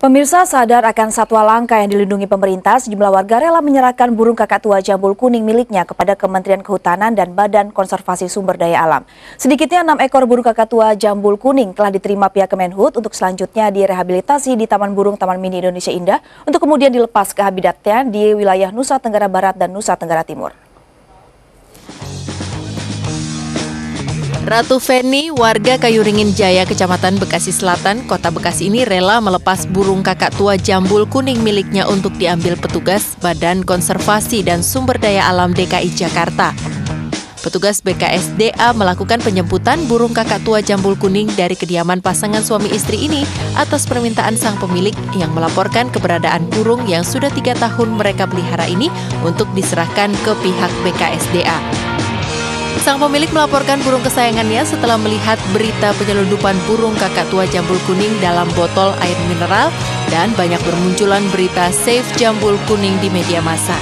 Pemirsa sadar akan satwa langka yang dilindungi pemerintah, sejumlah warga rela menyerahkan burung kakak tua jambul kuning miliknya kepada Kementerian Kehutanan dan Badan Konservasi Sumber Daya Alam. Sedikitnya 6 ekor burung kakak tua jambul kuning telah diterima pihak Kemenhut untuk selanjutnya direhabilitasi di Taman Burung Taman Mini Indonesia Indah untuk kemudian dilepas ke habitatnya di wilayah Nusa Tenggara Barat dan Nusa Tenggara Timur. Ratu Feni, warga Kayuringin Jaya, Kecamatan Bekasi Selatan, Kota Bekasi ini rela melepas burung kakak tua jambul kuning miliknya untuk diambil petugas Badan Konservasi dan Sumber Daya Alam DKI Jakarta. Petugas BKSDA melakukan penjemputan burung kakak tua jambul kuning dari kediaman pasangan suami istri ini atas permintaan sang pemilik yang melaporkan keberadaan burung yang sudah 3 tahun mereka pelihara ini untuk diserahkan ke pihak BKSDA. Sang pemilik melaporkan burung kesayangannya setelah melihat berita penyelundupan burung kakak tua jambul kuning dalam botol air mineral dan banyak bermunculan berita save jambul kuning di media massa.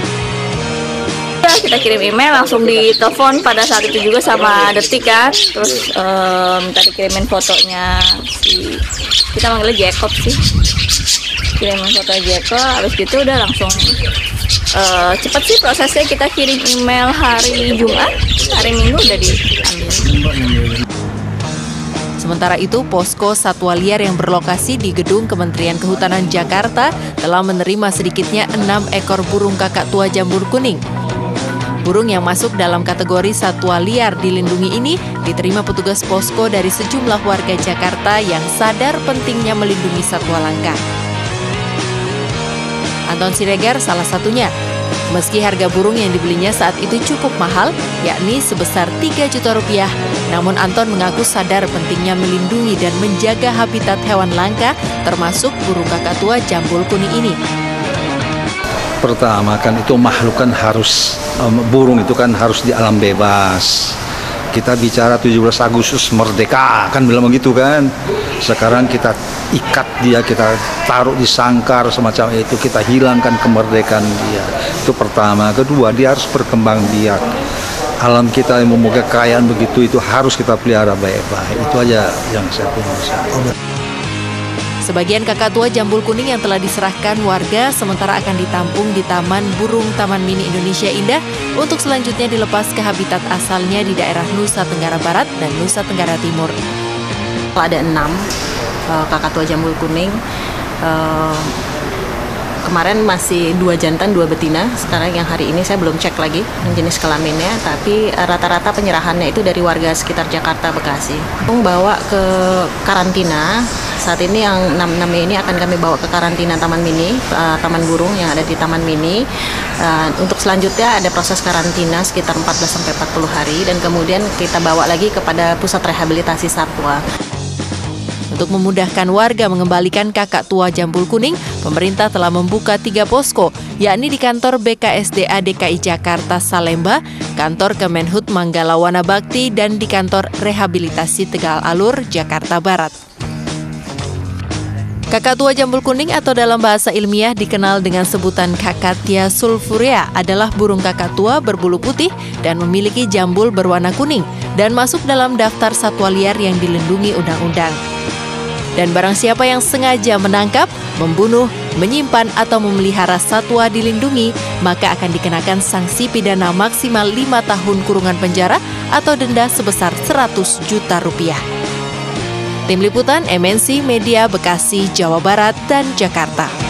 Kita kirim email, langsung ditelepon pada saat itu juga sama Detik kan, terus minta dikirimin fotonya kita manggilnya Jacob sih, kirimin foto Jacob, habis gitu udah langsung cepat sih prosesnya, kita kirim email hari Jumat, hari Minggu udah diambil. Sementara itu, posko satwa liar yang berlokasi di gedung Kementerian Kehutanan Jakarta telah menerima sedikitnya 6 ekor burung kakak tua jambul kuning. Burung yang masuk dalam kategori satwa liar dilindungi ini diterima petugas posko dari sejumlah warga Jakarta yang sadar pentingnya melindungi satwa langka. Anton Siregar salah satunya. Meski harga burung yang dibelinya saat itu cukup mahal, yakni sebesar 3 juta rupiah, namun Anton mengaku sadar pentingnya melindungi dan menjaga habitat hewan langka, termasuk burung kakak tua jambul kuning ini. Pertama kan itu makhluk kan harus, burung itu kan harus di alam bebas. Kita bicara 17 Agustus merdeka, kan bilang begitu kan. Sekarang kita ikat dia, kita taruh di sangkar semacam itu, kita hilangkan kemerdekaan dia. Itu pertama. Kedua, dia harus berkembang biak. Alam kita yang memiliki kekayaan begitu, itu harus kita pelihara baik-baik. Itu aja yang saya punya. Sebagian kakak tua jambul kuning yang telah diserahkan warga sementara akan ditampung di Taman Burung Taman Mini Indonesia Indah untuk selanjutnya dilepas ke habitat asalnya di daerah Nusa Tenggara Barat dan Nusa Tenggara Timur. Ada 6 kakak tua jambul kuning. Kemarin masih 2 jantan, 2 betina. Sekarang yang hari ini saya belum cek lagi jenis kelaminnya, tapi rata-rata penyerahannya itu dari warga sekitar Jakarta, Bekasi. Bawa ke karantina. Saat ini yang 6 ini akan kami bawa ke karantina Taman Mini, Taman Burung yang ada di Taman Mini. Untuk selanjutnya ada proses karantina sekitar 14-40 hari dan kemudian kita bawa lagi kepada pusat rehabilitasi satwa. Untuk memudahkan warga mengembalikan kakak tua jambul kuning, pemerintah telah membuka 3 posko, yakni di kantor BKSDA DKI Jakarta Salemba, kantor Kemenhut Manggala Wana Bakti, dan di kantor Rehabilitasi Tegal Alur, Jakarta Barat. Kakak tua jambul kuning atau dalam bahasa ilmiah dikenal dengan sebutan Cakathea sulfurea adalah burung kakak tua berbulu putih dan memiliki jambul berwarna kuning dan masuk dalam daftar satwa liar yang dilindungi undang-undang. Dan barang siapa yang sengaja menangkap, membunuh, menyimpan atau memelihara satwa dilindungi, maka akan dikenakan sanksi pidana maksimal 5 tahun kurungan penjara atau denda sebesar 100 juta rupiah. Tim Liputan MNC Media Bekasi, Jawa Barat, dan Jakarta.